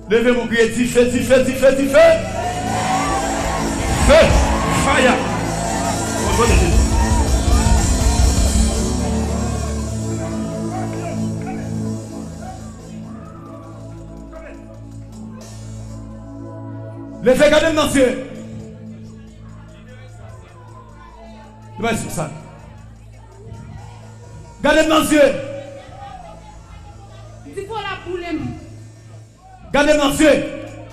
Levez mon pied, dit feu, dit feu, dit feu, dit feu. Feu, fire. Au nom de Jésus. Levez, gardez dans Dieu. Ouais, c'est ça. Gardez dans Dieu. Dis quoi la boule? Gardez dans Dieu.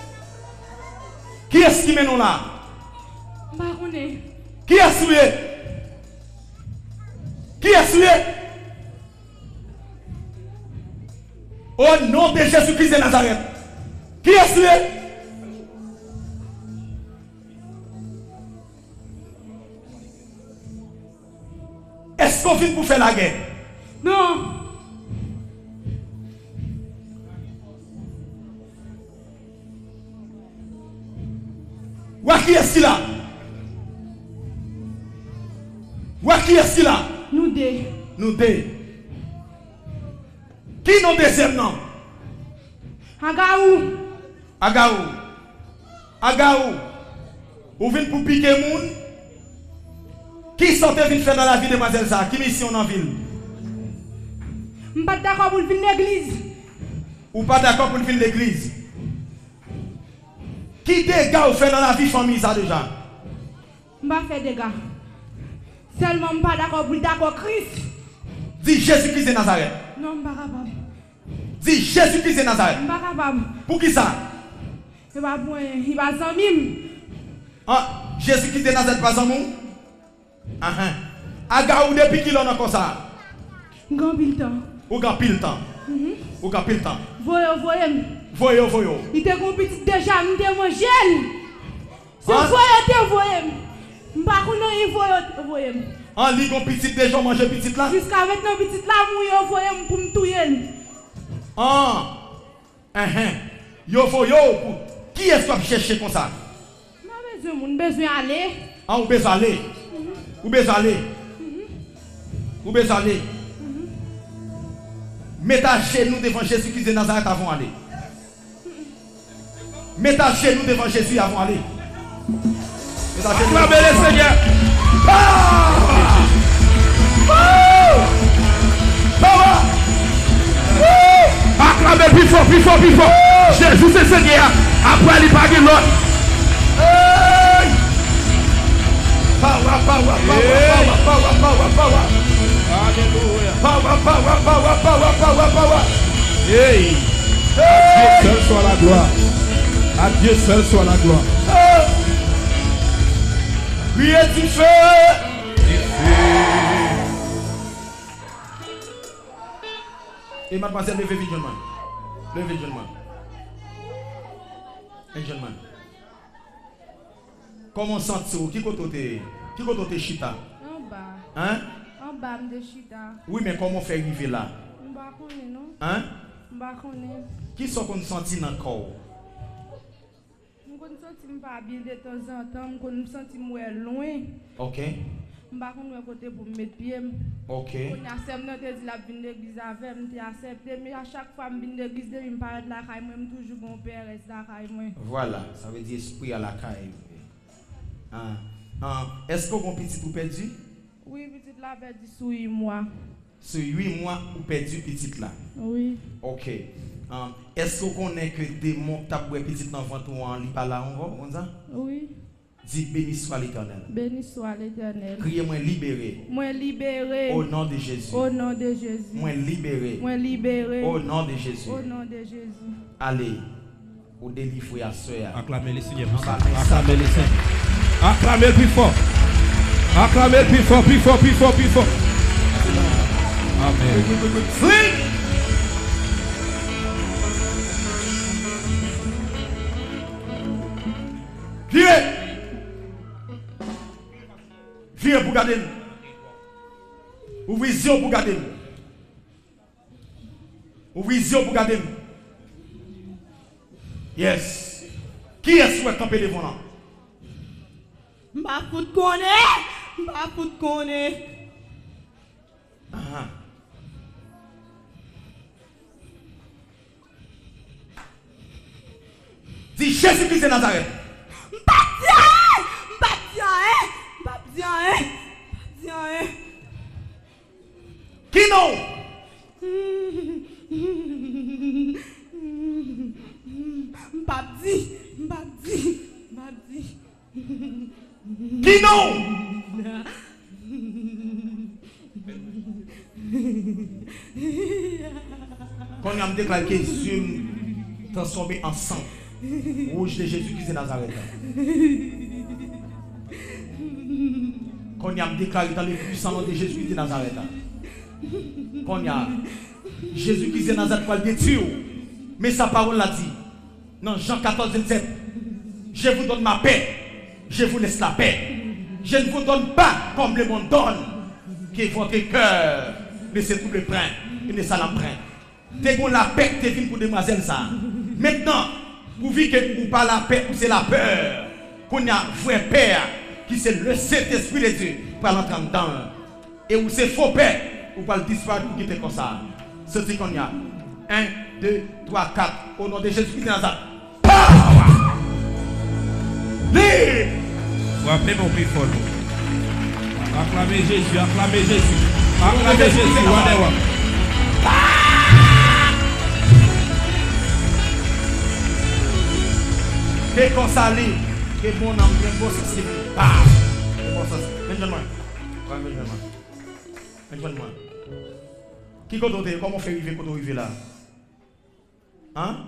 Qui est-ce qui mène nous là? Baronne. Qui est souillé? Qui est souillé? Au nom de Jésus-Christ de Nazareth. Qui est souillé? Est-ce qu'on vient pour faire la guerre? Non. Où qui est-ce qu'il a? Où qui est-ce qu'il a? Nous deux. Nous deux. Qui nous deuxième nom? Agaou. Agaou. Agaou. Ou vient pour piquer moun? Qui sortait vite faire dans la vie de Mademoiselle ça? Qui mission dans la ville? Je ne suis pas d'accord pour venir l'église. Ou pas d'accord pour venir l'église? Qui dégâts ou fait dans la vie famille ça déjà? Je ne vais pas faire des dégâts. Seulement je ne suis pas d'accord pour d'accord Christ. Dis Jésus-Christ de Nazareth. Non, je ne suis pas capable. Dis Jésus-Christ de Nazareth. Je ne suis pas capable. Pour qui ça? Il va s'en mime. Ah, Jésus-Christ de Nazareth pas en monde? Agaou depuis qu'il en a comme ça? Grand pile temps. Ou grand pile temps? Ou grand pile temps? Voyez. Voyez. Il était un petit déjà, il était mon jeune. C'est voyez. Je ne sais pas comment voyez. En ligue, on petit déjà manger petit là? Jusqu'à maintenant, petit là, voyez pour me tuer. Yo. Qui est-ce que vous cherchez comme ça? Je besoin d'aller. Ou besoin d'aller? Ou besoin d'aller? Ou besoin d'aller? Mettez chez nous devant Jésus-Christ de Nazareth avant d'aller. Mettez chez nous devant Jésus avant d'aller. Acclamez le Seigneur. Acclamez plus fort. Jésus c'est Seigneur. Après il pas de l'autre. Power. Power. Hey. À Dieu seul soit la gloire. À Dieu seul soit la gloire. Criez du feu. Et mademoiselle, levez visuellement. Un jeune man. Comment sens-tu? Qui côté chita? En bas. Hein? En bas de chita. Oui, mais comment faire arriver là? Je ne sais pas, non? Hein? Je ne sais pas. Qui sont qu'on sentit dans le corps? Je ne sens pas bien de temps en temps. Je ne sens pas loin. Ok. Je ne sais pas côté pour mettre pied. Ok. Je accepté la vie de l'église avec moi. Accepté, mais à chaque fois que je viens de l'église, je me parle de la caille. Je suis toujours mon père reste la caille. Voilà, ça veut dire esprit à la caille. Est-ce que vous avez un petit ou perdu? Oui, petit là perdu sur 8 mois. Sur 8 mois ou perdu petit là? Oui. Ok. Est-ce que vous connaissez que des démons qui ont petit enfant ou en lit par là encore? Oui. Dis béni soit l'Éternel. Béni soit l'Éternel. Criez-moi libéré. Moi libéré. Au nom de Jésus. Au nom de Jésus. Moi libéré. Moi libéré. Au nom de Jésus. Au nom de Jésus. Allez. Ou délivrer à soi. Acclamez le Seigneur. Acclamez le Seigneur. Acclamez plus fort. Acclamez plus fort. Amen. Fling. Viens pour garder. Ouvrez les yeux pour garder. Ouvrez les yeux pour garder. Yes. Qui est-ce qui est campé devant là? M'a fout connaît. dit Jésus-Christ de Nazareth. Qui non? Qui non? Quand on a déclaré que Jésus transformé en sang rouge de Jésus-Christ de Nazareth. Quand on a déclaré dans le puissant nom de Jésus-Christ de Nazareth. Quand on a Jésus-Christ de Nazareth pour le détruire. Mais sa parole l'a dit. Dans Jean 14, 27. Je vous donne ma paix. Je vous laisse la paix. Je ne vous donne pas comme le monde donne. Que votre cœur ne se trouble plein et ne s'alamprint. T'es la paix que t'es venu pour demoiselle ça. Maintenant, vous vivez que vous pas la paix ou c'est la peur. Qu'on a vrai père qui c'est le Saint-Esprit de Dieu pour l'entrer dedans. Et où c'est faux père ou pas le disparaître pour quitter comme ça. C'est ce qu'on y a. 1, 2, 3, 4. Au nom de Jésus-Christ de Nazareth. Power! Libre! Vous appelez mon prix fort. Acclamez Jésus, acclamez Jésus. Acclamez Jésus, whatever. Que qu'on s'allie, que mon âme vienne pour se civil. Maintenant. Qui compte comment faire arriver quand on arrive là? Hein?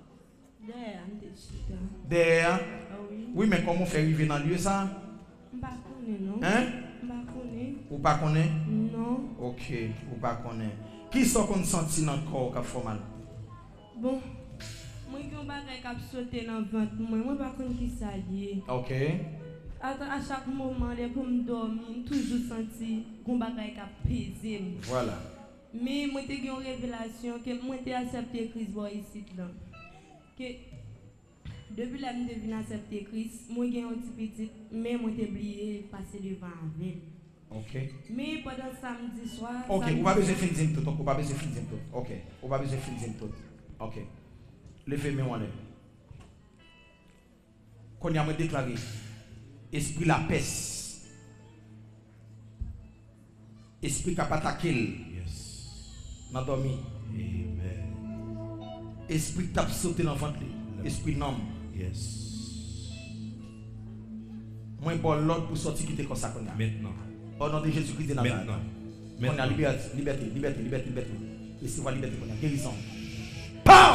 Derrière. Oui, mais comment faire arriver dans le lieu ça? Hein? Ou pas connaître? Non. Ok, ou pas connaître. Qui sont qu'on senti dans le corps qui fait mal? Bon. Moi qui on bagay cap sauter dans ventre moi pas connait qui ça lié. OK. À chaque moment pour me dormir, toujours senti qu'on bagay cap peser. Voilà. Mais moi t'ai une révélation que moi t'ai accepté Christ ici là. Que depuis la me devine accepter Christ, moi j'ai un petit petit mais moi t'ai oublié passer devant avec. OK. Mais pendant samedi soir, OK, on va besoin finir tout. On va besoin finir tout. OK. On va besoin finir tout. OK. Levez-moi en l'air. Quand il y a me déclaré, esprit la paix, esprit qui a attaqué, n'a dormi. Esprit qui a sauté dans le ventre, esprit non. Moi, je l'autre pour sortir qui était comme ça. Maintenant. Au nom de Jésus-Christ de Nazareth. On a liberté. Et c'est la liberté qu'on a. Guérison. Power!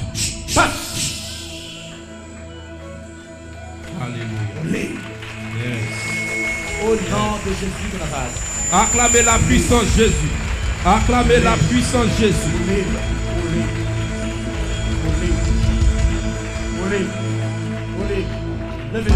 Alléluia. Au nom de Jésus de Nazareth. Acclamez la puissance Jésus. Acclamez la puissance Jésus. Levez.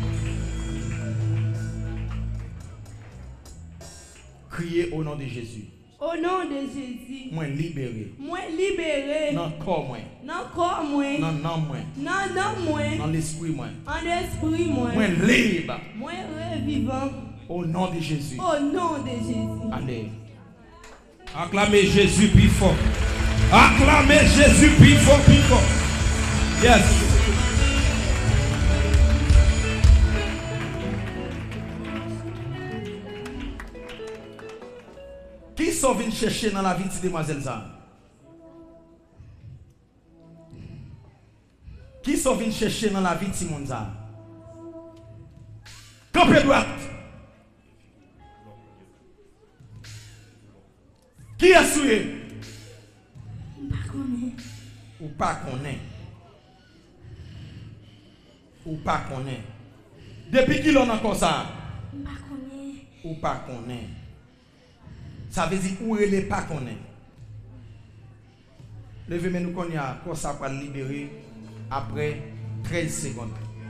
Criez au nom de Jésus. Au nom de Jésus. Moi libéré. Moi libéré. Dans le corps moi. Dans le corps moi. Dans le nom moi. Dans moi. Dans l'esprit moi. En esprit moi. Moi libre. Moi revivant. Au nom de Jésus. Au nom de Jésus. Allez. Acclamez Jésus plus fort. Acclamez Jésus plus fort, plus fort. Yes. Qui sont venus chercher dans la vie de demoiselle ça? Qui sont venus chercher dans la vie de Simon ça? Campé droite. Qui a souillé? Ou pas connaît. Ou pas connaît. Depuis qui l'on a encore ça? Ou pas connaît. Ça veut dire où elle n'est pas connaît. Levez-moi nous qu'on y a, qu'on ça va libérer après 13 secondes.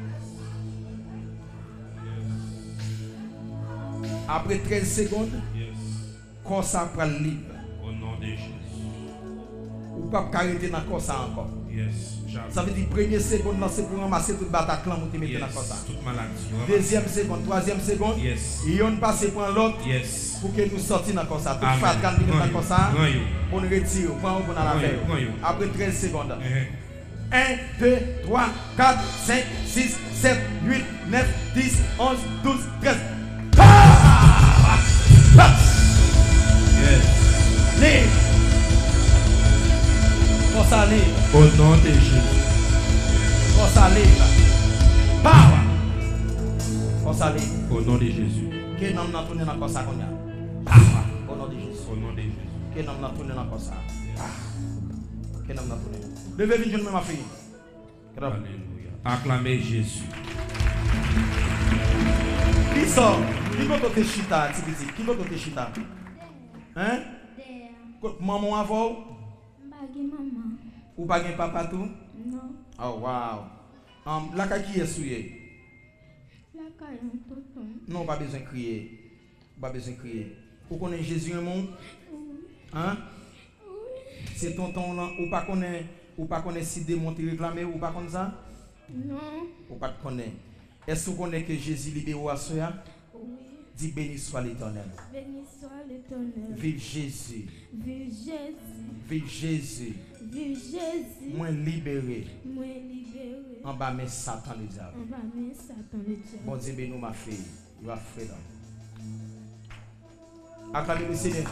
Après 13 secondes, qu'on ça va libre. Au nom de Jésus. Ou pas arrêter dans le ça encore. Yes. Ça veut dire première seconde, c'est pour ramasser toute Bataclan ou te mettre dans le ça. Toute maladie. Deuxième seconde, troisième seconde. Yes. Et on passe pour l'autre. Yes. Pour que nous sortions dans le ça. Toute fat quand nous dans le ça. On retire, on prend la veille. Après 13 secondes. 1, 2, 3, 4, 5, 6, 7, 8, 9, 10, 11, 12, 13. Yes. Libre. Pour ça libre. Au nom de Jésus. Pour ça libre. Power. Pour ça libre. Au nom de Jésus. Quel nom n'a tourné dans ça qu'on a? Power. Au nom de Jésus. Au nom de Jésus. Quel nom n'a tourné dans ça? Quel nom n'a tourné? Levez vite, je ma fille. Alléluia. Acclamez Jésus. Qui sort? Qui va te chita, qui va te chita? Hein? Maman avant? Maman. Ou pas de papa tout? Non. Oh wow. La qui est souillée? La caille un tonton. Non, pas besoin de crier. Pas besoin de crier. Vous connaissez Jésus un monde? Hein? C'est tonton là, ou pas connaître si démon te réclamer ou pas comme ça? Non. Ou pas connaître. Est-ce que vous connaissez que Jésus libère à soi? Oui. Dis béni soit l'Éternel. Béni soit l'Éternel. Vive Jésus. Vive Jésus. Vive Jésus. Vive Jésus. Moi libéré. Moi libéré. En bas mais Satan le diable. On va mettre Satan le diable. Bon Dieu bénis ma fille. Il va faire là. Acclamez le Seigneur.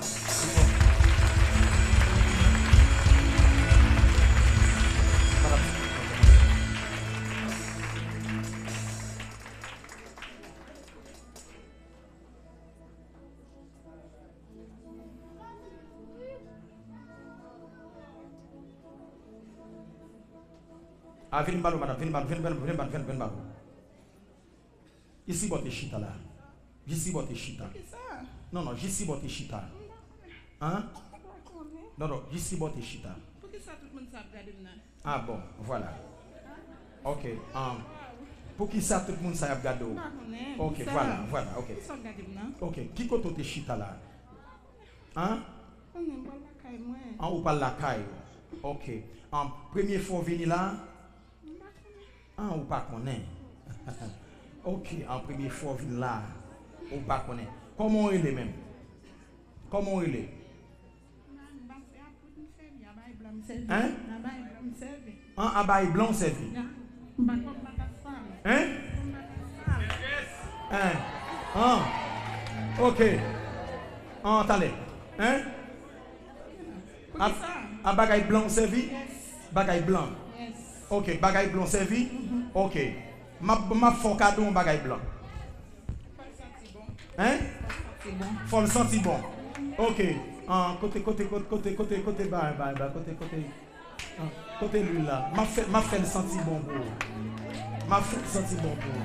Ah, venez balo, madame, venez balo. Ici, votre chita là. Ici, votre chita. Non, ici, votre chita. Hein? Non, ici, votre chita. Pour que ça, tout le monde sache regarder maintenant. Ah bon, voilà. Ok. Pour qui ça, tout le monde sache regarder? Ok, voilà, ok. Ok, qui côté te chita là? Hein? Ou pas la caille? Ok. Première fois venir là? Ou pas connaît. Ok, en première fois venir là, ou pas connaît. Comment il est même? Comment il est? Hein? Un abaye blanc servi. Hein? Ok. Attendez. Hein? Un bagaille blanc servi? Bagaille blanc. Ok, bagaille blanc servi? Ok. Ma font cadeau un bagaille blanc. Hein? Faut le sentir bon. Ok. Côté lui là. Ma fait le sentir bon pour. Ma fait le sentir bon pour.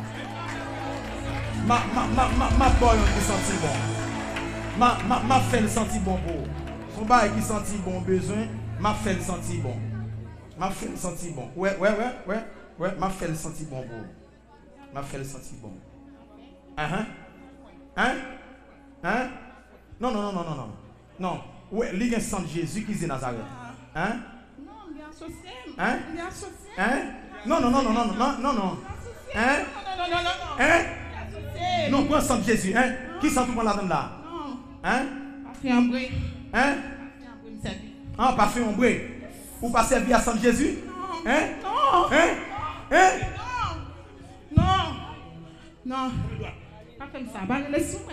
Ma boy qui sentir bon. Ma fait le sentir bon pour. Son bail qui sentir bon besoin, ma fait le sentir bon. Ma fait le sentir bon. Ouais, ma fait le sentir bon pour. Ma fait le sentir bon. Hein? Non. Non. Ouais, l'Église Saint Jésus qui est de Nazareth. Hein? Non, bien associé. Hein? Bien associé. Hein? Non. Hein? Associé. Non, quoi Saint Jésus? Hein? Qui sont tout le monde là? Non. Hein? Parfait ombré. Hein? Parfait ombré. Ou pas servir à Saint Jésus? Non. Hein? Non. Hein? Non. Pas comme ça. Bah, laisse-moi.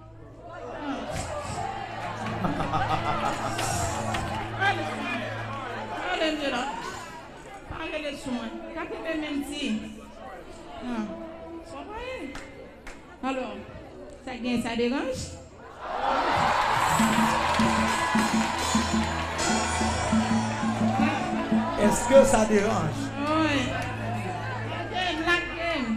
Allez, là. Parlez les soins. Capitez même si. Alors, ça dérange? Est-ce que ça dérange? Oui. La game.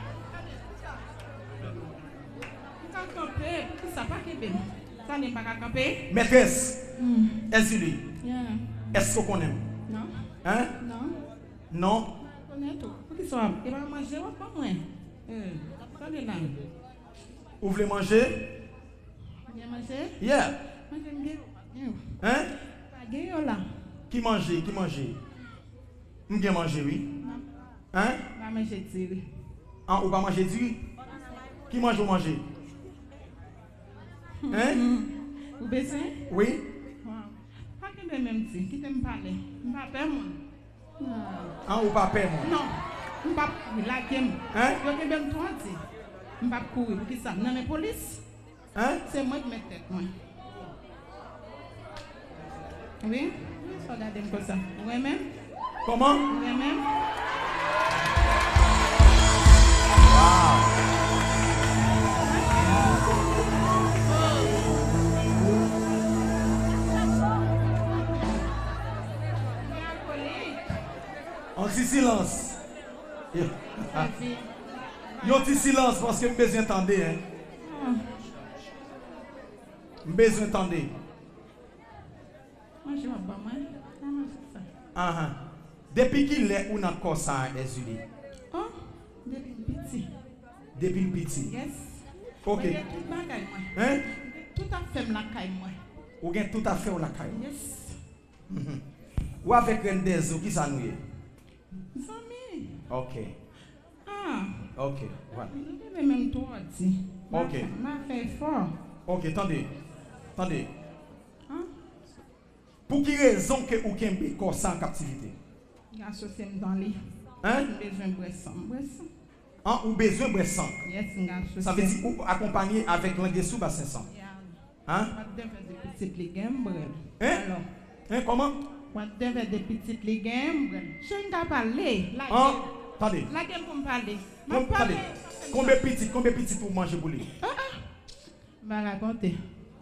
Ça pas camper. Ça n'est pas qu'à camper. Maîtresse, est-ce lui? Yeah. Est-ce qu'on aime? Non. Hein? Non? On est tout. Pour qu'il soit. Il va manger ou pas moins? Attendez là. Vous voulez manger? Bien manger? Yeah. Moi j'aime bien. Hein? Pas gagner là. Qui mange? Vous bien manger, oui? Non. Hein? Pas manger tiré. Ou pas manger du riz? Qui mange ou manger? Hein? Vous baissez? Oui? Pas que même si. Qui t'aime parler? Pas peur moi. Hein, ou pas peur, moi? Non, je ne peux pas courir. La game. Hein? Je vais même toi dire. Je ne peux pas courir. Pour qui ça? Non, mais police. Hein? C'est moi qui mets tête, moi. Oui? Regardez-moi comme ça. Oui, même? Comment? Oui, même? On dit silence. Yo dit silence parce que je besoin d'entendre. Hein? Besoin d'entendre. Moi, je ne vais pas, moi. Ah, depuis qu'il est ou dans le corps ça, Ezuli? Oh, depuis petit. Depuis le petit? Yes. Ok. Mais tout bagaille, moi. Hein? Tout à fait la caille, moi. Ou bien tout à fait ou la caille? Yes. Ou avec Rendezo, qui ça nous est? Famille. Ok. Ah. Ok. Voilà. Je vais même toi dire. Ok. M'a fait fort. Ok, attendez. Attendez. Hein? Pour quelle raison que vous avez corps ça en captivité? Il y a associé dans les. Hein? Besoin de boisson. Hein? Ou besoin de sang? Yes, il y a associé. Ça veut dire ou accompagné avec l'un des sous bas 500. Hein? What devait de petites légumes, Hein? Alors. Hein? Comment? What devait de petites légumes, je ne peux pas parler. Hein? Attendez. La game pour me parler. Attendez. Combien de petits pour manger pour lui? Je vais raconter.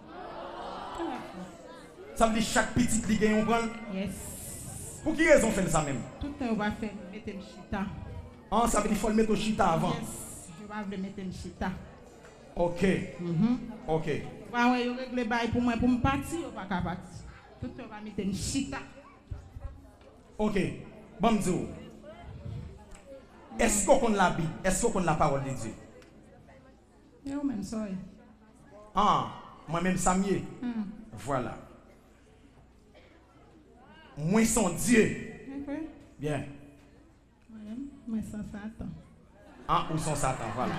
Ça veut dire chaque petite ligue on prend? Yes. Pour quelle raison fait ça même? Tout le temps, on va faire mettre le chita. Ah, ça veut dire qu'il faut le mettre au chita avant? Yes. Je vais mettre le chita. Ok. Ok. Bah ouais, on règle le bail pour moi, pour me partir, on va pas partir. Tout le temps, on va mettre le chita. Ok. Bon, Dieu. Est-ce qu'on la Bible? Est-ce qu'on la parole de Dieu? Yo, même ça. Ah, moi-même, Samuel. Voilà. Moi, son Dieu. Bien. Moi, sans Satan. Ah, ou son Satan, voilà.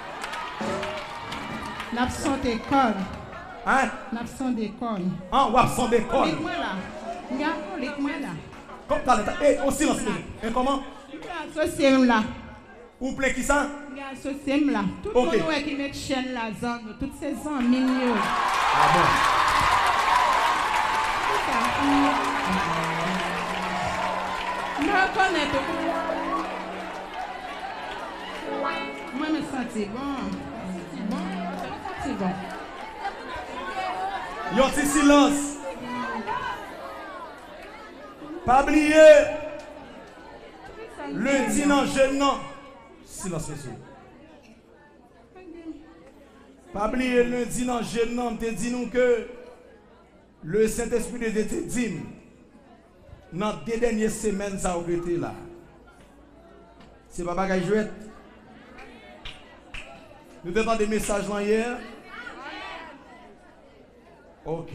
L'absent d'école. Hein? L'absent d'école. Ah, ou absent d'école. Lis-moi là. Lis-moi là. Comme t'as l'état. Eh, on silence. Et comment? Associé là. Ou plein qui ça? Associé là. Tout le monde qui met chaîne la zone, toutes ces ans, millions. Ah bon? Je reconnais tout. Moi, je me sens bon. C'est bon. Yon ti silence. Pas oublier. Lundi non jeune non. Silence monsieur. Pas oublier lundi non jeune non, te dit nous que le Saint-Esprit de Dieu te dit dans 2 dernières semaines ça a été là. C'est pas bagay jouet. Nous avons des messages là hier. Ok.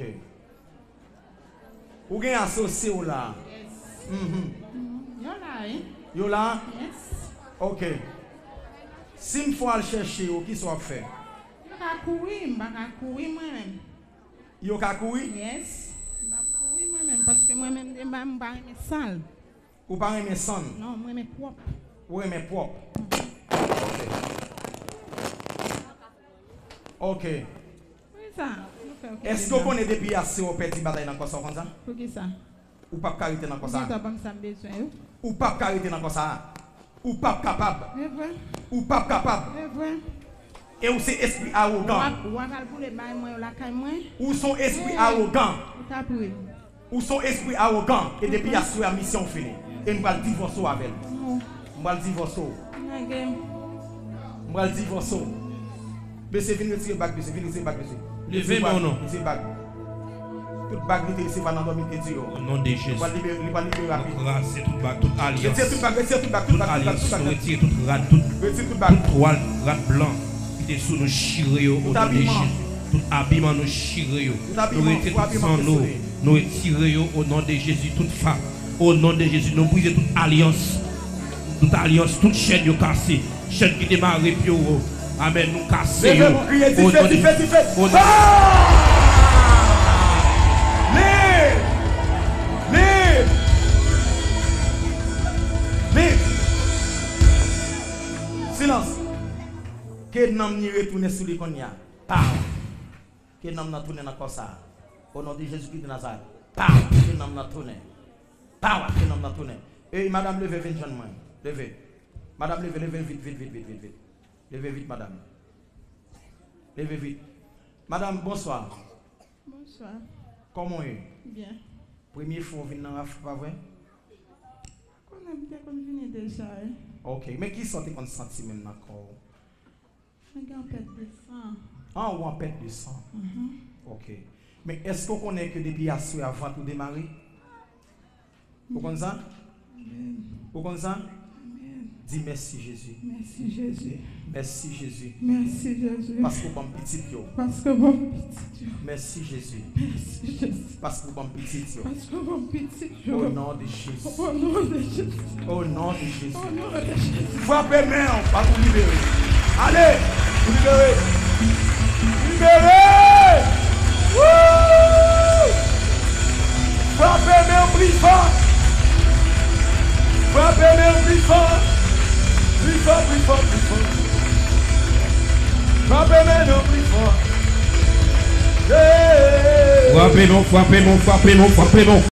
Ou gen associé ou là? Yo là, hein? Yo là? Yes. Ok. Si je faut aller chercher, qui soit fait? Je vais courir moi-même. Yo ka courir? Yes. Je vais courir moi-même parce que moi-même, je ne vais pas sale. Ou pas aimer sang? Non, moi, je suis propre. Ou aimer propre? Ok. Oui, ça. Est-ce que vous connaissez depuis assez au petit bataille dans quoi ça comme ça? Pour qui ça? Ou pas carité dans quoi ça? Ou pas carité dans quoi ça? Ou pas capable? C'est vrai. Ou pas capable? C'est vrai. Et ou c'est esprit arrogant? Ou son esprit arrogant? Ou son esprit arrogant? Et depuis il a la mission finie. Et nous allons divorcer avec elle. Nous allons divorcer. Nous allons divorcer. Monsieur, venez retirer le bac, monsieur. Venez retirer le bac, monsieur. Levez-moi ou non? Retirer le bac. Toute bac, c'est pas dans le domaine de Dieu. Au nom de Jésus. Il va libérer rapide. Raser toute bac, toute alliance. Retire toute bac, retire toute bac, Toute alliance. Retire toute rade, toute toile, rade blanc. Qui est sous nos chirés au nom de Jésus. Tout habillement nous chirés. Nous retirons tout sang nous. Nous retirons au nom de Jésus toute femme. Au nom de Jésus, nous brisons toute alliance. Toute alliance, toute chaîne est cassée. Chaîne qui démarre puis amen, nous casser. Levez mon crier, tu fais. Live! Que nom ni retourner sur les konya. Pam. Que nom n'a tourner dans ça. Au nom de Jésus-Christ de Nazareth. Pam. Que nom n'a tourner. Pam. Que nom n'a tourner. Et madame levez vite jeune moi. Levez. Madame levez vite. Levez vite madame. Levez vite. Madame bonsoir. Bonsoir. Comment est? Bien. Première fois vous venez dans l'Afrique, pas vrai? On a bien qu'on vient déjà. Ok, mais qui sont qu'on senti maintenant encore? Je suis en perte de sang. Ah, ou en perte de sang. Ok. Mais est-ce qu'on connaît que depuis à ce avant de démarrer? Vous connaissez ça? Vous connaissez ça? Dis merci Jésus. Merci Jésus. Merci Jésus. Merci Jésus. Parce que bon petit yo. Parce que bon petit yo. Merci Jésus. Merci Jésus. Parce que bon petit yo. Parce que bon petit yo. Au nom de Jésus. Au nom de Jésus. Au nom de Jésus. Au nom de Jésus. Frappez main, on va vous libérer. Allez, vous libérez. Libérez. Wouh! Frappez main plus fort. Frappez main plus fort. Plus fort. Frappez main plus fort. Frappez-nous.